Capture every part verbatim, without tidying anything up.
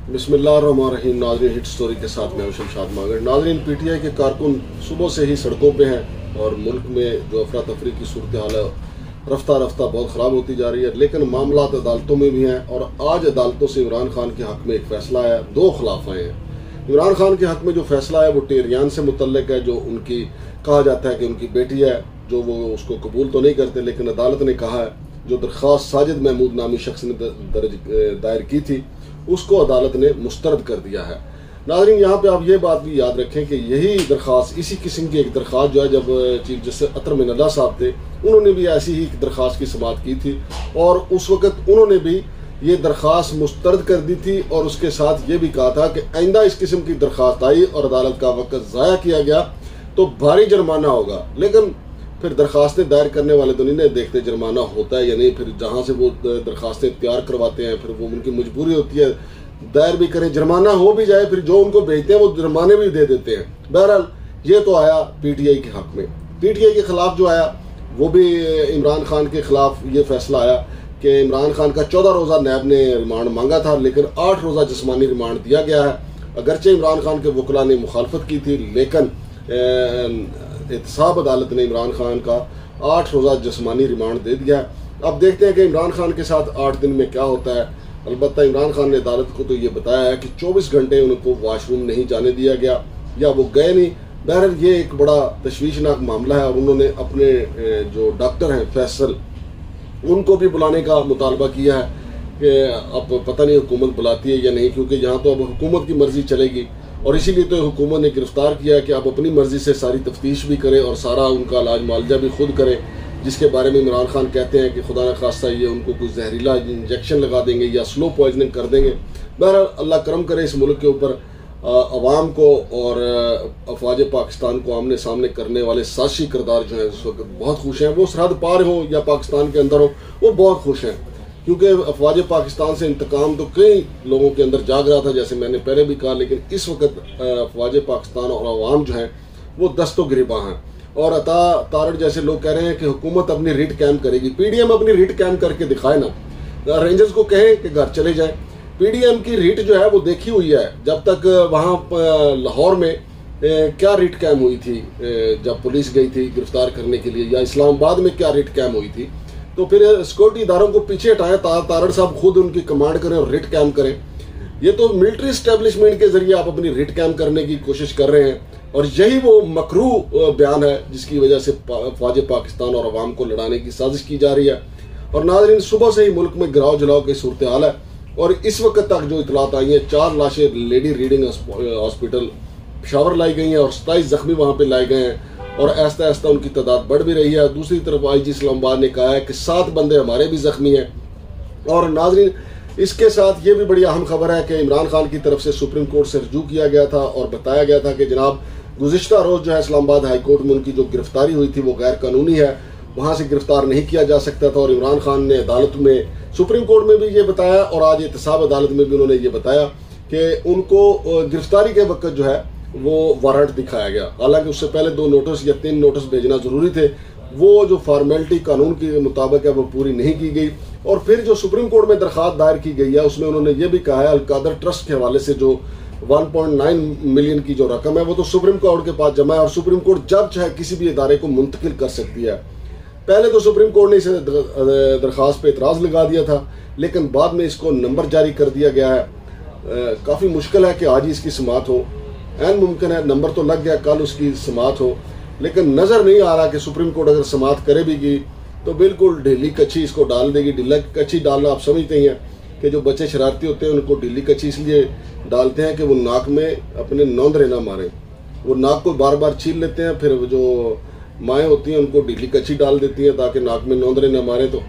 बिस्मिल्लाहिर्रहमानिर्रहीम। नाज़रीन, hit story के साथ मैं शमशाद मांगड़। नाज़रीन, पीटीआई के कारकुन सुबह से ही सड़कों पे हैं और मुल्क में जो अफरा तफरी की सूरत हाल है रफ्ता रफ्ता बहुत ख़राब होती जा रही है, लेकिन मामला अदालतों में भी हैं। और आज अदालतों से इमरान खान के हक़ में एक फ़ैसला आया, दो खिलाफ आए हैं। इमरान खान के हक़ में जो फ़ैसला है वो टेरियान से मुतल्लिक है, जो उनकी कहा जाता है कि उनकी बेटी है, जो वो उसको कबूल तो नहीं करते, लेकिन अदालत ने कहा है जो दरख्वास्त साजिद महमूद नामी शख्स ने दर्ज दायर की थी उसको अदालत ने मुस्तरद कर दिया है। नाज़रीन, यहाँ पे आप ये बात भी याद रखें कि यही दरख्वास्त, इसी किस्म की एक दरख्वास्त जो है जब चीफ जस्टिस अतर मिनल्ला साहब थे उन्होंने भी ऐसी ही एक दरख्वास्त की समाअत की थी और उस वक़्त उन्होंने भी ये दरख्वास्त मुस्तरद कर दी थी और उसके साथ ये भी कहा था कि आइंदा इस किस्म की दरख्वास्त आई और अदालत का वक़्त ज़ाया किया गया तो भारी जुर्माना होगा। लेकिन फिर दरख्वास्तें दायर करने वाले तो नहीं देखते जुर्माना होता है या नहीं, फिर जहाँ से वो दरख्वास्तें तैयार करवाते हैं फिर वो उनकी मजबूरी होती है दायर भी करें, जुर्माना हो भी जाए, फिर जो उनको भेजते हैं वो जुर्माने भी दे देते हैं। बहरहाल ये तो आया पीटीआई के हक़ में। पीटीआई के ख़िलाफ़ जो आया वो भी इमरान खान के ख़िलाफ़ ये फैसला आया कि इमरान खान का चौदह रोज़ा नैब ने रिमांड मांगा था, लेकिन आठ रोज़ा जिस्मानी रिमांड दिया गया है। अगरचे इमरान खान के वकला ने मुखालफत की थी, लेकिन एहतसाब अदालत ने इमरान खान का आठ रोज़ा जिस्मानी रिमांड दे दिया है। अब देखते हैं कि इमरान खान के साथ आठ दिन में क्या होता है। अलबत्ता इमरान खान ने अदालत को तो ये बताया है कि चौबीस घंटे उनको वाशरूम नहीं जाने दिया गया या वो गए नहीं। बहरहाल ये एक बड़ा तशवीशनाक मामला है और उन्होंने अपने जो डॉक्टर हैं फैसल उनको भी बुलाने का मुतालबा किया है कि अब पता नहीं हुकूमत बुलाती है या नहीं, क्योंकि यहाँ तो अब हुकूमत की मर्जी चलेगी और इसीलिए तो हुकूमत ने गिरफ्तार किया है कि आप अपनी मर्जी से सारी तफ्तीश भी करें और सारा उनका इलाज मुआवजा भी खुद करें, जिसके बारे में इमरान खान कहते हैं कि खुदा न खास्ता ये उनको कुछ जहरीला इंजेक्शन लगा देंगे या स्लो पॉइजनिंग कर देंगे। बहरहाल अल्लाह करम करे इस मुल्क के ऊपर, अवाम को और अफवाज पाकिस्तान को आमने सामने करने वाले साजिशी किरदार जो हैं इस वक्त बहुत खुश हैं। वो सरहद पार हो या पाकिस्तान के अंदर हो वो बहुत खुश हैं, क्योंकि अफवाज पाकिस्तान से इंतकाम तो कई लोगों के अंदर जाग रहा था, जैसे मैंने पहले भी कहा, लेकिन इस वक्त अफवाज पाकिस्तान और अवाम जो हैं वो दस्तो गिरबा हैं। और अता तारड़ जैसे लोग कह रहे हैं कि हुकूमत अपनी रिट कैम करेगी। पीडीएम अपनी रिट कैम करके दिखाए ना, रेंजर्स को कहें कि घर चले जाए। पीडीएम की रिट जो है वो देखी हुई है, जब तक वहाँ लाहौर में क्या रिट कैम हुई थी जब पुलिस गई थी गिरफ्तार करने के लिए, या इस्लामाबाद में क्या रिट कैम हुई थी, तो फिर सिक्योरिटी इदारों को पीछे हटाएं, तारड़ साहब खुद उनकी कमांड करें और रिट कैम करें। ये तो मिलिट्री एस्टेब्लिशमेंट के जरिए आप अपनी रिट कैम करने की कोशिश कर रहे हैं और यही वो मकरू बयान है जिसकी वजह से फौज पाकिस्तान और अवाम को लड़ाने की साजिश की जा रही है। और नाज़रीन, सुबह से ही मुल्क में गिराव जलाव की सूरत हाल है और इस वक्त तक जो इतलात आई हैं, चार लाशें लेडी रीडिंग हॉस्पिटल पेशावर लाई गई हैं और सताईस जख्मी वहाँ पे लाए गए हैं और ऐसा ऐसा उनकी तादाद बढ़ भी रही है। दूसरी तरफ आई जी इस्लामाबाद ने कहा है कि सात बंदे हमारे भी जख्मी हैं। और नाज़रीन, इसके साथ ये भी बड़ी अहम खबर है कि इमरान खान की तरफ से सुप्रीम कोर्ट से रजू किया गया था और बताया गया था कि जनाब गुज़िश्ता रोज़ जो है इस्लामाबाद हाई कोर्ट में उनकी जो गिरफ्तारी हुई थी वो गैर कानूनी है, वहाँ से गिरफ्तार नहीं किया जा सकता था। और इमरान खान ने अदालत में, सुप्रीम कोर्ट में भी ये बताया और आज एहतसाब अदालत में भी उन्होंने ये बताया कि उनको गिरफ्तारी के वक्त जो है वो वारंट दिखाया गया, हालांकि उससे पहले दो नोटिस या तीन नोटिस भेजना ज़रूरी थे। वो जो फार्मेलिटी कानून के मुताबिक है वो पूरी नहीं की गई। और फिर जो सुप्रीम कोर्ट में दरख्वास्त दायर की गई है उसमें उन्होंने ये भी कहा है अलकादर ट्रस्ट के हवाले से जो एक पॉइंट नौ मिलियन की जो रकम है वो तो सुप्रीम कोर्ट के पास जमा है और सुप्रीम कोर्ट जब चाहे किसी भी इदारे को मुंतकिल कर सकती है। पहले तो सुप्रीम कोर्ट ने इस दरख्वास्त पे इतराज़ लगा दिया था, लेकिन बाद में इसको नंबर जारी कर दिया गया है। काफ़ी मुश्किल है कि आज ही इसकी समाअत हो, ऐन मुमकिन है नंबर तो लग गया कल उसकी समाअत हो, लेकिन नज़र नहीं आ रहा कि सुप्रीम कोर्ट अगर समाअत करे भी की तो बिल्कुल ढीली कच्ची इसको डाल देगी। ढीला कच्ची डालना आप समझते ही हैं कि जो बच्चे शरारती होते हैं उनको ढीली कच्ची इसलिए डालते हैं कि वो नाक में अपने नौंदरे ना मारें, वो नाक को बार बार छील लेते हैं, फिर जो माएँ होती हैं उनको ढीली कच्ची डाल देती हैं ताकि नाक में नौंदरे ना मारें। तो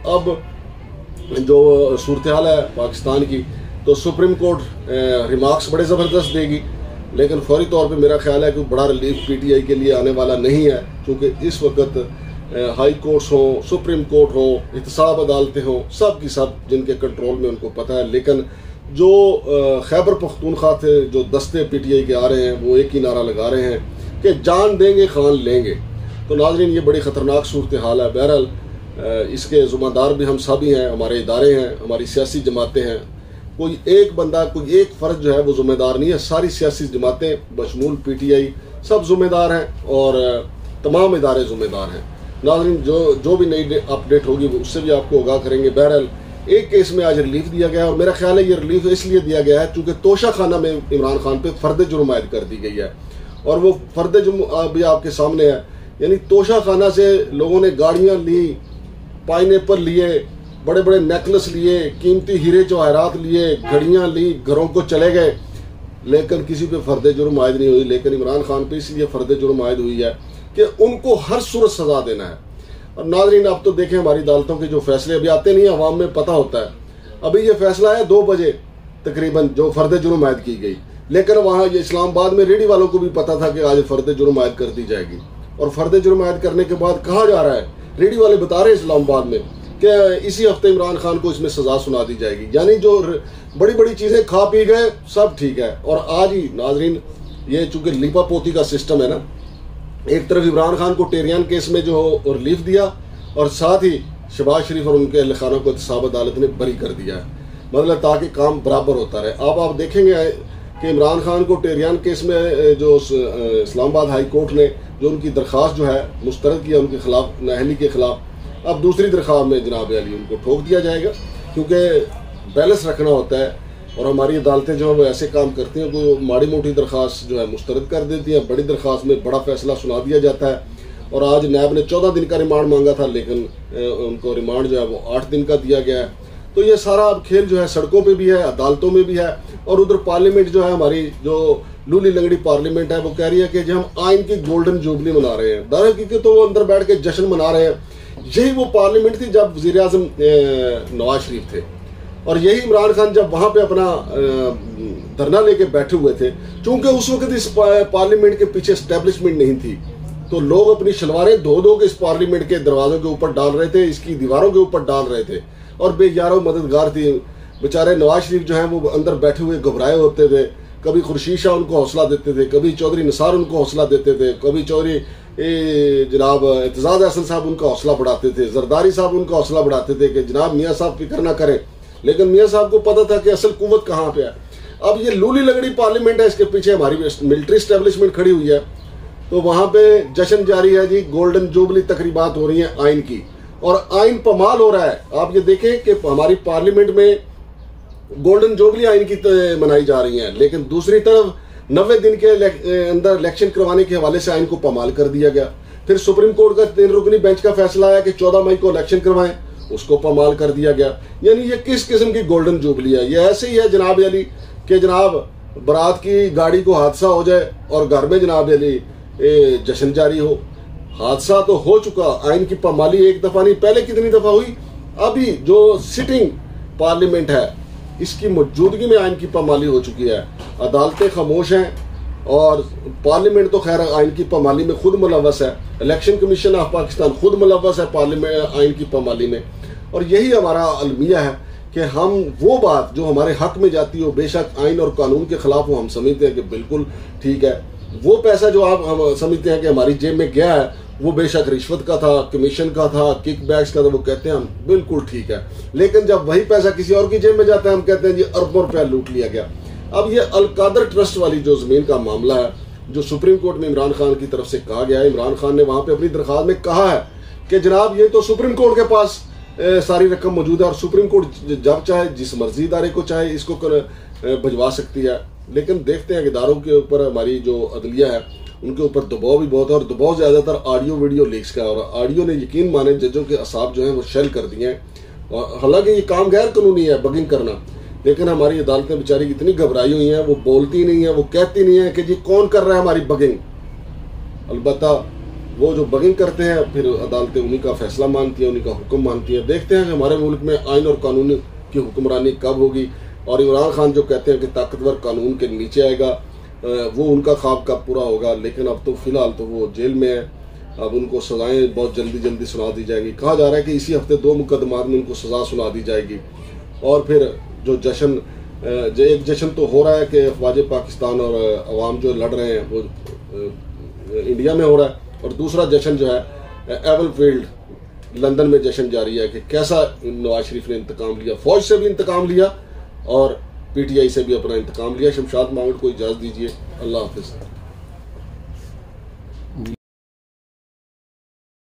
अब जो सूरत हाल है पाकिस्तान की, तो सुप्रीम कोर्ट रिमार्क्स बड़े ज़बरदस्त देगी, लेकिन फौरी तौर पे मेरा ख्याल है कि बड़ा रिलीफ पीटीआई के लिए आने वाला नहीं है, क्योंकि इस वक्त हाई कोर्ट्स हो, सुप्रीम कोर्ट हो, एहतसाब अदालतें हों, सब की सब जिनके कंट्रोल में उनको पता है। लेकिन जो खैबर पख्तूनख्वा थे जो दस्ते पीटीआई के आ रहे हैं वो एक ही नारा लगा रहे हैं कि जान देंगे खान लेंगे। तो नाज़रीन, ये बड़ी ख़तरनाक सूरत हाल है। बहरहाल इसके ज़िम्मेदार भी हम सब ही हैं, हमारे इदारे हैं, हमारी सियासी जमातें हैं, कोई एक बंदा, कोई एक फर्ज जो है वो जिम्मेदार नहीं है। सारी सियासी जमातें बशमूल पी टी आई सब जिम्मेदार हैं और तमाम इदारे जिम्मेदार हैं। नाज़रीन, जो जो भी नई अपडेट होगी वो उससे भी आपको आगाह करेंगे। बहरहाल एक केस में आज रिलीफ दिया गया और मेरा ख्याल है ये रिलीफ इसलिए दिया गया है क्योंकि तोशा खाना में इमरान खान पे फर्द जुर्म आयद कर दी गई है और वो फर्द जुर्म भी आपके सामने है। यानी तोशा खाना से लोगों ने गाड़ियां ली, पाइनएप्पल लिए, बड़े बड़े नेकलेस लिए, कीमती हीरे जवाहरात लिए, घड़ियां ली, घरों को चले गए, लेकिन किसी पे फर्द जुर्म आयद नहीं हुई। लेकिन इमरान खान पे इसलिए फर्द जुर्म आयद हुई है कि उनको हर सूरत सजा देना है। और नाज़रीन, अब तो देखें हमारी अदालतों के जो फैसले अभी आते नहीं, अवाम में पता होता है। अभी ये फैसला है दो बजे तकरीबन जो फर्द जुर्म आयद की गई, लेकिन वहाँ ये इस्लामाबाद में रेडी वालों को भी पता था कि आज फर्द जुर्म आयद कर दी जाएगी। और फर्द जुर्म आयद करने के बाद कहा जा रहा है, रेडी वाले बता रहे हैं इस्लामाबाद में कि इसी हफ्ते इमरान खान को इसमें सजा सुना दी जाएगी। यानी जो बड़ी बड़ी चीज़ें खा पी गए सब ठीक है। और आज ही नाज़रीन, ये चूंकि लिपा पोती का सिस्टम है ना, एक तरफ इमरान खान को टेरियान केस में जो रिलीफ दिया और साथ ही शहबाज शरीफ और उनके अहल खाना को एहतसाब अदालत ने बरी कर दिया है, मतलब ताकि काम बराबर होता रहे। अब आप देखेंगे कि इमरान खान को टेरियान केस में जो इस्लामाबाद हाई कोर्ट ने जो उनकी दरख्वास्त जो है मुस्तरद किया उनके खिलाफ, नाअहली के खिलाफ, अब दूसरी दरख्वास्त में जनाब अली उनको ठोक दिया जाएगा क्योंकि बैलेंस रखना होता है। और हमारी अदालतें जो है वो ऐसे काम करती हैं, कोई माड़ी मोटी दरख्वास्त जो है मुस्तरद कर देती हैं, बड़ी दरख्वास्त में बड़ा फैसला सुना दिया जाता है। और आज नैब ने चौदह दिन का रिमांड मांगा था, लेकिन उनको रिमांड जो है वो आठ दिन का दिया गया है। तो ये सारा अब खेल जो है सड़कों पे भी है, अदालतों में भी है। और उधर पार्लियामेंट जो है, हमारी जो लूली लंगड़ी पार्लियामेंट है, वो कह रही है कि जो हम आइन की गोल्डन जुबली मना रहे हैं। दर हकीकत तो वो अंदर बैठ के जश्न मना रहे हैं। यही वो पार्लियामेंट थी जब वज़ीर आज़म नवाज शरीफ थे और यही इमरान खान जब वहां पे अपना धरना लेके बैठे हुए थे। चूंकि उस वक्त इस पार्लियामेंट के पीछे एस्टेब्लिशमेंट नहीं थी, तो लोग अपनी शलवारें धो धो के इस पार्लियामेंट के दरवाजों के ऊपर डाल रहे थे, इसकी दीवारों के ऊपर डाल रहे थे। और बेयारो मददगार थी बेचारे नवाज शरीफ जो है वो अंदर बैठे हुए घबराए होते थे। कभी खुर्शीद शाह उनको हौसला देते थे, कभी चौधरी निसार उनको हौसला देते थे, कभी चौधरी जनाब एतजाज अहसन साहब उनका हौसला बढ़ाते थे, जरदारी साहब उनका हौसला बढ़ाते थे कि जनाब मियाँ साहब फिक्र ना करें। लेकिन मियाँ साहब को पता था कि असल कुव्वत कहाँ पे है। अब ये लूली लगड़ी पार्लियामेंट है, इसके पीछे हमारी मिलिट्री एस्टेब्लिशमेंट खड़ी हुई है। तो वहां पे जश्न जारी है जी, गोल्डन जुबली तकरीबात हो रही है आइन की और आइन पमाल हो रहा है। आप ये देखें कि हमारी पार्लियामेंट में गोल्डन जुबली आइन की मनाई जा रही है, लेकिन दूसरी तरफ नब्बे दिन के अंदर इलेक्शन करवाने के हवाले से आइन को पमाल कर दिया गया। फिर सुप्रीम कोर्ट का तीन रुकनी बेंच का फैसला आया कि चौदह मई को इलेक्शन करवाएं, उसको पमाल कर दिया गया। यानी ये किस किस्म की गोल्डन जुबली है? ये ऐसे ही है जनाब अली कि जनाब बारात की गाड़ी को हादसा हो जाए और घर में जनाब अली जश्न जारी हो। हादसा तो हो चुका, आइन की पमाली एक दफा नहीं, पहले कितनी दफा हुई। अभी जो सिटिंग पार्लियामेंट है इसकी मौजूदगी में आइन की पमाली हो चुकी है। अदालतें खामोश हैं और पार्लियामेंट तो खैर आइन की पमाली में खुद मुलव्वस है। इलेक्शन कमीशन ऑफ पाकिस्तान खुद मुलव्वस है पार्लियामेंट आइन की पमाली में। और यही हमारा अलमिया है कि हम वो बात जो हमारे हक में जाती हो, बेशक आइन और कानून के खिलाफ हो, हम समझते हैं कि बिल्कुल ठीक है। वो पैसा जो आप हम समझते हैं कि हमारी जेब में गया है वो बेशक रिश्वत का था, कमीशन का था, किक बैक्स का था, वो कहते हैं हम बिल्कुल ठीक है। लेकिन जब वही पैसा किसी और की जेब में जाता है हम कहते हैं जी अरबों रुपया लूट लिया गया। अब ये अलकादर ट्रस्ट वाली जो जमीन का मामला है, जो सुप्रीम कोर्ट में इमरान खान की तरफ से कहा गया है, इमरान खान ने वहां पे अपनी दरख्वास्त में कहा है कि जनाब ये तो सुप्रीम कोर्ट के पास ए, सारी रकम मौजूद है और सुप्रीम कोर्ट जब चाहे जिस मर्जी इदारे को चाहे इसको भिजवा सकती है। लेकिन देखते हैं कि इदारों के ऊपर हमारी जो अदलिया है उनके ऊपर दबाव भी बहुत है और दबाव ज्यादातर ऑडियो वीडियो लीक्स का है। और ऑडियो ने यकीन माने जजों के असाब जो हैं वो शेल कर दिए हैं। और हालांकि ये काम गैर कानूनी है बगिंग करना, लेकिन हमारी अदालतें बेचारी इतनी घबराई हुई हैं, वो बोलती नहीं है, वो कहती नहीं है कि जी कौन कर रहा है हमारी बगिंग। अलबत्ता वो जो बगिंग करते हैं फिर अदालतें उन्हीं का फैसला मानती हैं, उन्हीं का हुक्म मानती हैं। देखते हैं कि हमारे मुल्क में आइन और कानून की हुक्मरानी कब होगी। और इमरान खान जो कहते हैं कि ताकतवर कानून के नीचे आएगा, वो उनका ख्वाब कब पूरा होगा। लेकिन अब तो फिलहाल तो वो जेल में है, अब उनको सजाएं बहुत जल्दी जल्दी सुना दी जाएगी। कहा जा रहा है कि इसी हफ्ते दो मुकदमात में उनको सजा सुना दी जाएगी। और फिर जो जश्न जो एक जश्न तो हो रहा है कि अफवाज पाकिस्तान और अवाम जो लड़ रहे हैं वो इंडिया में हो रहा है, और दूसरा जश्न जो है एवल फील्ड लंदन में जश्न जारी है कि कैसा नवाज शरीफ ने इंतकाम लिया, फौज से भी इंतकाम लिया और पीटीआई से भी अपना इंतकाम लिया। शमशाद मांगट को इजाज़त दीजिए। अल्लाह हाफिज़।